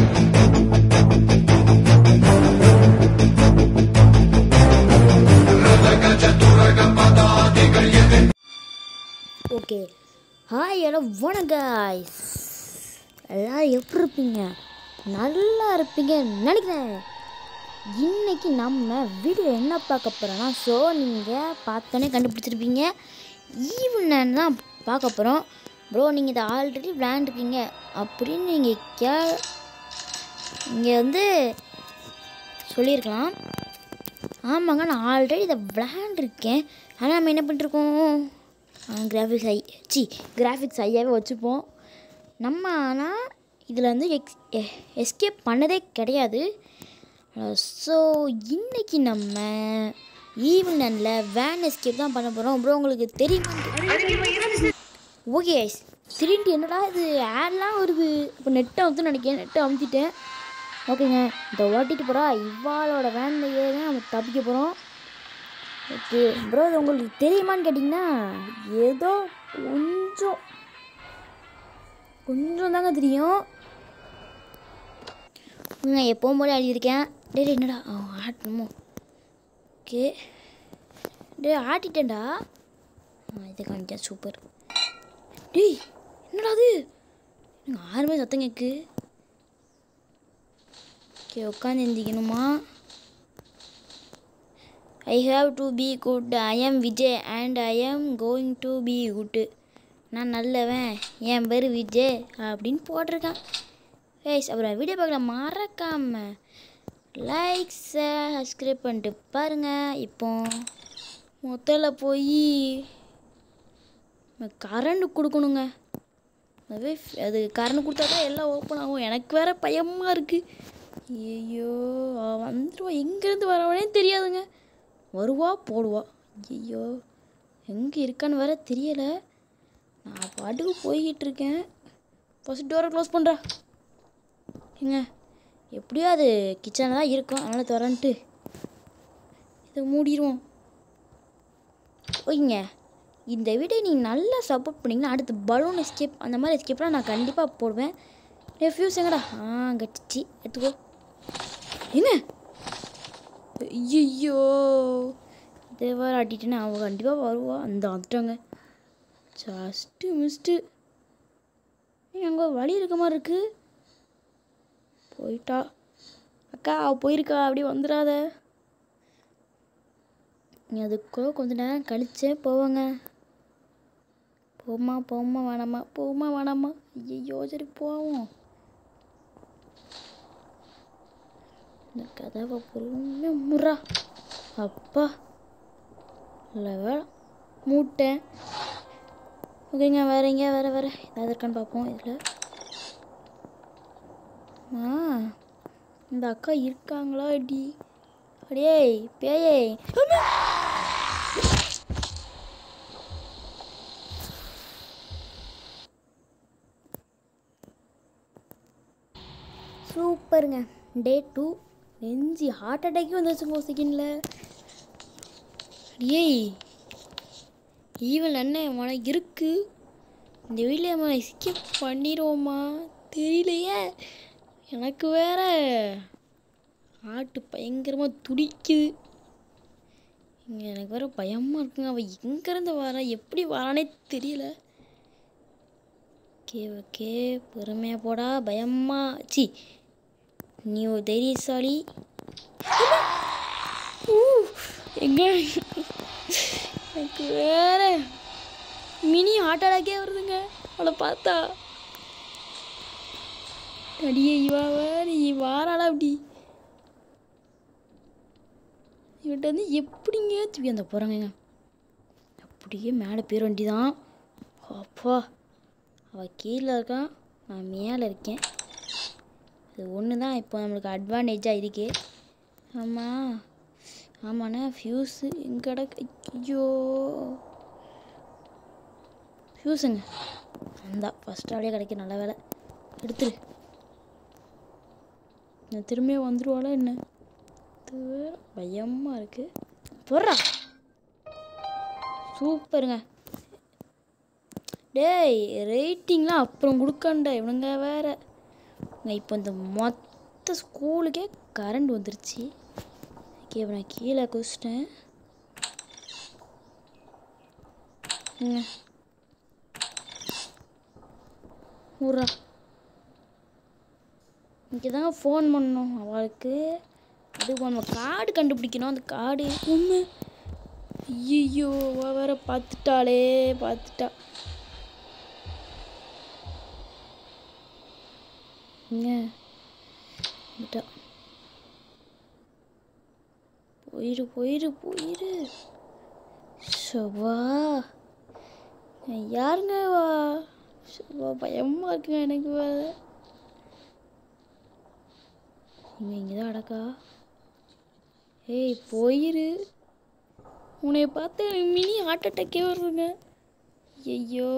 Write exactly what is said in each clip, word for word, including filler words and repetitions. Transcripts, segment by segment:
Okay hi hello வணக்கம் guys, எல்லோரும் எப்படி இருப்பீங்க? நல்லா இருப்பீங்க நினைக்கிறேன். இன்றைக்கி நம்ம வீடியோ என்ன பார்க்க போகிறோன்னா, ஸோ நீங்கள் பார்த்தோன்னே கண்டுபிடிச்சிருப்பீங்க, ஈவன் தான் பார்க்க போகிறோம். ப்ரோ நீங்கள் இதை ஆல்ரெடி விளையாண்டுருக்கீங்க அப்படின்னு நீங்கள் கே இங்கே வந்து சொல்லியிருக்கலாம். ஆமாங்க, நான் ஆல்ரெடி இதை விளையாண்டுருக்கேன். ஆனால் நம்ம என்ன பண்ணிருக்கோம், கிராஃபிக்ஸ் ஐ சி கிராஃபிக்ஸ் ஐயாவே வச்சுப்போம் நம்ம. ஆனால் இதில் வந்து எக்ஸ் எஸ்கேப் பண்ணதே கிடையாது. ஸோ இன்றைக்கி நம்ம ஈவினில் வேன் எஸ்கேப் தான் பண்ண போகிறோம். ப்ரோ உங்களுக்கு தெரியுமா? ஓகே திரும்பி என்னடா இது ஆட்லாம் வருது. இப்போ நெட்டை வந்து நினைக்கிறேன், நெட்டை அமுத்திட்டேன். ஓகேங்க, இந்த ஓட்டிட்டு போகிறா இவ்வாளோட வேனில் ஏறி நம்ம தப்பிக்க போகிறோம். ஓகே ப்ரோ, இது உங்களுக்கு தெரியுமான்னு கேட்டிங்கன்னா ஏதோ கொஞ்சம் கொஞ்சம் தாங்க தெரியும். நான் எப்போவும் போல எழுதியிருக்கேன். டே என்னடா ஆட்டணுமோ? ஓகே டே ஆட்டிட்டேன்டா. ஆ இதை காமிச்சேன், சூப்பர். டேய் என்னடா அது, எனக்கு ஆறுமே சத்தம் கேட்கு. ஓகே உட்காந்து எந்திக்கணுமா? I have to be good. I am Vijay and I am going to be good. நான் நல்லவன், என் பேர் விஜய் அப்படின்னு போட்டிருக்கேன். கைஸ் அப்புறம் வீடியோ பார்க்கல மறக்காமல் லைக் ஷேர் சப்ஸ்கிரைப் பண்ணிட்டு பாருங்கள். இப்போ முதல்ல போய் கரண்ட் கொடுக்கணுங்க. அதுவே அது கரண்ட் கொடுத்தா தான் எல்லாம் ஓப்பன் ஆகும். எனக்கு வேறு பயமாக இருக்குது. ஐயோ வந்துடுவா, எங்கேருந்து வரவனே தெரியாதுங்க. வருவா போடுவா. ஐயோ எங்கே இருக்கான்னு வேற தெரியலை. நான் பாட்டுக்கு போய்கிட்டு இருக்கேன். ஃபஸ்ட் டோரை க்ளோஸ் பண்ணுறா. ஏங்க எப்படியோ அது கிச்சனில் தான் இருக்கும், அதனால் திறந்துட்டு இதை மூடிடுவோம். ஓகேங்க, இந்த வீடியோ நீங்கள் நல்லா சப்போர்ட் பண்ணிங்கன்னா அடுத்து பலூன் எஸ்கேப் அந்த மாதிரி எஸ்கேப்லாம் நான் கண்டிப்பாக போடுவேன். ஃபியூஸ் எங்கடா? ஆ கட்டிச்சு, எடுத்துக்கோ. என்ன ஐயோ இதே வேறு ஆட்டிட்டேன்னா அவள் கண்டிப்பாக வருவா. அந்த வந்துட்டாங்க, ஜஸ்ட்டு மிஸ்ட்டு. அங்கே வழி இருக்க மாதிரி இருக்குது. போயிட்டா அக்கா, அவள் போயிருக்கா, அப்படியே வந்துடாத. நீ அதுக்குள்ள கொஞ்ச நேரம் கழிச்சே போவாங்க. போமா போமா வேணாமா, போமா வேணாமா. ஐயோ சரி போவோம். இந்த கதவை பொறுமையாக முறா. அப்பா இல்லை வேலை மூட்டேன். ஓகேங்க, வேற எங்கே வேறு வேறு ஏதாவது இருக்கான்னு பார்ப்போம். இதில் ஆ இந்த அக்கா இருக்காங்களா? அடி அடியே பேயே. சூப்பருங்க, டே டூ. நெஞ்சு ஹார்ட் அட்டாக்கே வந்துச்சுங்க ஒரு செகண்டில். அடியே ஈவன் என்ன உனக்கு இருக்குது? இந்த வீட்டில் நம்ம எஸ்கேப் பண்ணிடுவோமா தெரியலையே. எனக்கு வேற ஹார்ட்டு பயங்கரமாக துடிக்குது. இங்கே எனக்கு வேறு பயமாக இருக்குங்க. அவள் எங்கேருந்து வர எப்படி வரானே தெரியல. ஓகே ஓகே பொறுமையாக போடா. பயமா சி நீ ஒரு தைரியசாலி. எங்க எனக்கு வேற மினி ஹார்ட் அட்டாக்கே வருதுங்க அவளை பார்த்தா. அடியே இவா வேற வாராளா அப்படி. இவன்ட்ட வந்து எப்படிங்க தூக்கி அந்த போகிறாங்க. அப்படியே மேலே பேர் வண்டி தான். அப்பா அவள் கீழே இருக்கான், நான் மேலே இருக்கேன். அது ஒன்று தான் இப்போ நம்மளுக்கு அட்வான்டேஜாக இருக்கு. ஆமாம் ஆமாண்ணா, ஃப்யூஸு எங்கடா? ஐயோ ஃப்யூஸுங்க அந்த ஃபஸ்ட் ஆளே கிடைக்க நல்ல வேலை. எடுத்துரு. நான் திரும்பியும் வந்துடுவாளா என்ன? பயமாக இருக்குது. போடுறா. சூப்பருங்க. டேய் ரேட்டிங்லாம் அப்புறம் கொடுக்காண்டா இவனுங்க வேறு. இப்போ இந்த மொத்த ஸ்கூலுக்கே கரண்ட் வந்துருச்சு. ஓகே, இப்போ நான் கீழே குதிச்சிட்டேன். ஊரா இங்கே தாங்க ஃபோன் பண்ணோம் அவளுக்கு. அது நம்ம கார்டு கண்டுபிடிக்கணும். அந்த கார்டு ஒன்று ஐயோ வேற பார்த்துட்டாளே பார்த்துட்டா. இங்கே போயிரு போயிரு போயிரு. ஷோவா யாருங்க வா? ஷோவா பயமாக இருக்குங்க எனக்கு. வா இங்கே இங்கே தான் அடக்கா. ஏய் போயிரு. உன்னை பார்த்து மினி ஹார்ட் அட்டாக்கே வருதுங்க. ஐயோ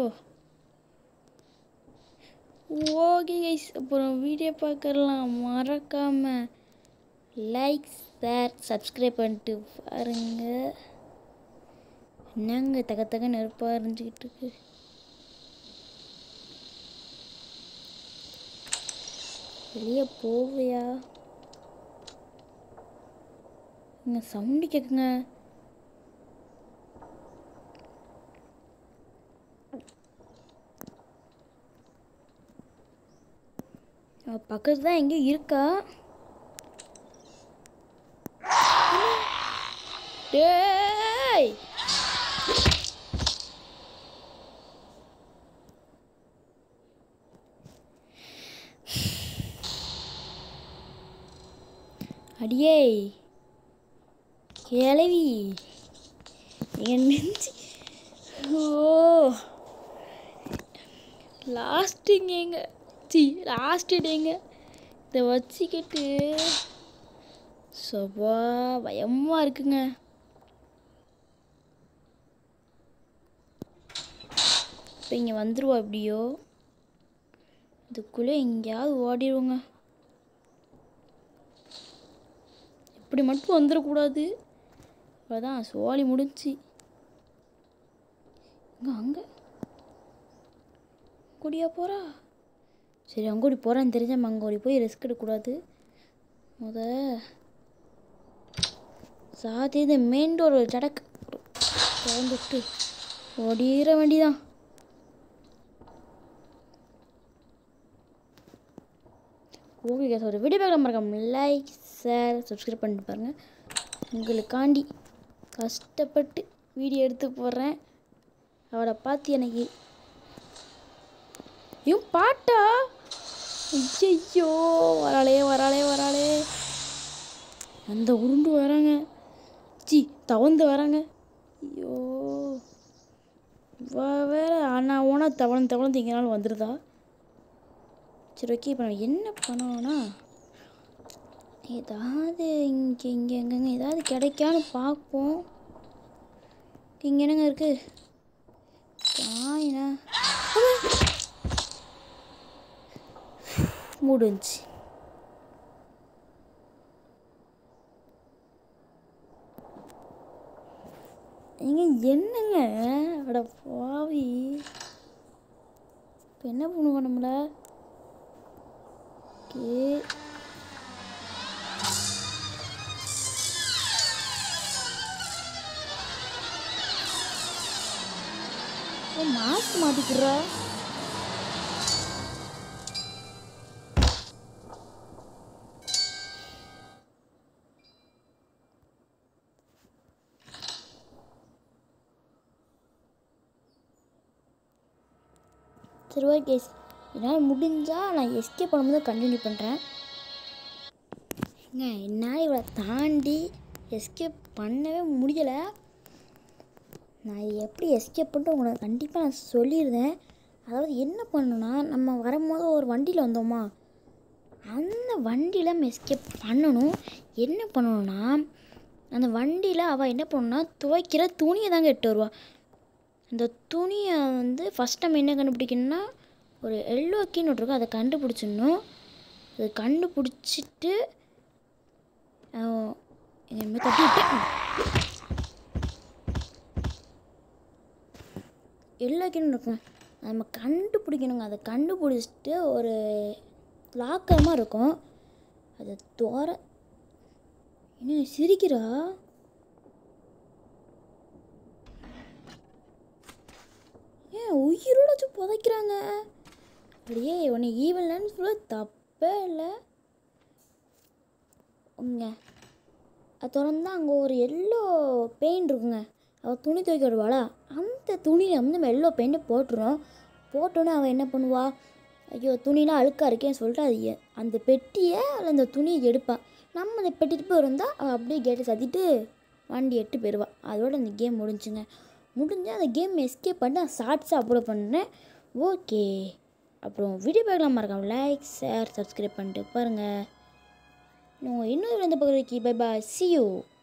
ஓகே கைஸ், அப்புறம் வீடியோ பார்க்கலாம். மறக்காமல் லைக் ஷேர் சப்ஸ்கிரைப் பண்ணிட்டு பாருங்க. என்னங்க தக தக நெருப்பாக இருந்துக்கிட்டு இருக்கு. வெளியே போவையா? இங்கே சவுண்டு கேட்குங்க. பக்கத்து தான் எங்கேயும் இருக்கா? டேய் அடியே கிளவி என் நெஞ்சு. ஓ லாஸ்ட்டுங்க எங்க சி லாஸ்ட் டேங்க இதை வச்சுக்கிட்டு சபா பயமாக இருக்குங்க. இப்போ இங்கே வந்துடுவா எப்படியோ. இதுக்குள்ளே எங்கேயாவது ஓடிடுவோங்க. இப்படி மட்டும் வந்துடக்கூடாது. அதான் சோழி முடிஞ்சு. இங்கே அங்கே கூடியா போகிறா? சரி அங்கோடி போகிறான்னு தெரிஞ்சால் அங்கோடி போய் ரிஸ்க் எடுக்கக்கூடாது. முத சாத்தி இந்த மெயின் டோர் சடக்கு திறந்துட்டு ஓடிற வேண்டிதான். ஓகே கேஸ், ஒரு வீடியோ பார்க்கலாம். மறக்காம லைக் ஷேர் சப்ஸ்கிரைப் பண்ணிட்டு பாருங்கள். உங்களுக்காண்டி கஷ்டப்பட்டு வீடியோ எடுத்து போடுறேன். அவளை பார்த்து எனக்கு ஐயோ பாட்டா ஐயோ வராளே வராளே வராளே. அந்த உருண்டு வராங்க. சி தவந்து வராங்க. ஐயோ வா வேற ஆனால் ஓனா தவணு தவணு எங்கேனாலும் வந்துடுதா? சரி ஓகே, இப்போ நம்ம என்ன பண்ணோன்னா ஏதாவது இங்கே இங்கே எங்கெங்க ஏதாவது கிடைக்கான்னு பார்ப்போம். இங்கே என்னங்க இருக்குது? காயினா முடிஞ்சு. நீங்க என்னங்க அட பாவி. இப்போ என்ன பண்ணுவோம் நம்மள? ஓகே மாஸ்க் மாட்டிக்கிறா. சரி ஓகே, என்னால் முடிஞ்சால் நான் எஸ்கேப் பண்ணும்போது கண்டினியூ பண்ணுறேன். ஏங்க என்னால் இவளை தாண்டி எஸ்கேப் பண்ணவே முடியலை. நான் எப்படி எஸ்கேப் பண்ணிட்டு உங்களுக்கு கண்டிப்பாக நான் சொல்லிடுறேன். அதாவது என்ன பண்ணணும்னா, நம்ம வரும்போது ஒரு வண்டியில் வந்தோமா, அந்த வண்டியில் நம்ம எஸ்கேப் பண்ணணும். என்ன பண்ணணும்னா, அந்த வண்டியில் அவள் என்ன பண்ணணும்னா துவைக்கிற துணியை தாங்க எட்டு வருவாள். அந்த துணியை வந்து ஃபஸ்ட் நம்ம என்ன கண்டுபிடிக்கணும்னா, ஒரு எல்லோ கீன்னு இருக்கும், அதை கண்டுபிடிச்சிடணும். அதை கண்டுபிடிச்சிட்டு எங்கள் தட்டி விட்டேன். எல்லோ கீன்னு இருக்கும், நம்ம கண்டுபிடிக்கணுங்க. அதை கண்டுபிடிச்சிட்டு ஒரு லாக்கர் மாதிரி இருக்கும். அதை தோற என்ன சிரிக்கிறா? ஏன் உயிரோட வச்சு புதைக்கிறாங்க? அப்படியே உன்னை ஈவன்லன்னு சொல்ல தப்பே இல்லை. உங்க அது திறந்தா அங்கே ஒரு எல்லோ பெயிண்ட் இருக்குங்க. அவள் துணி துவைக்க விடுவாளா, அந்த துணியில் வந்து நம்ம எல்லோ பெயிண்ட்டை போட்டுரும். போட்டோன்னே அவள் என்ன பண்ணுவா, ஐயோ துணிலாம் அழுக்காக இருக்கேன்னு சொல்லிட்டு அது அந்த பெட்டியை அதில் அந்த துணியை எடுப்பாள். நம்ம அந்த பெட்டிட்டு போய் இருந்தால் அவள் அப்படியே கேட்டை சத்திட்டு வண்டி எட்டு போயிடுவாள். அதோட அந்த கேம் முடிஞ்சுங்க. முடிஞ்சு அந்த கேம் எஸ்கேப் பண்ணி நான் ஷார்ட்ஸாக அப்லோட் பண்ணேன். ஓகே, அப்புறம் வீடியோ பார்க்கலாம் மறக்காம லைக் ஷேர் சப்ஸ்கிரைப் பண்ணிட்டு பாருங்கள். இன்னும் இன்னொரு வந்து பக்கம் பை பாய், see you.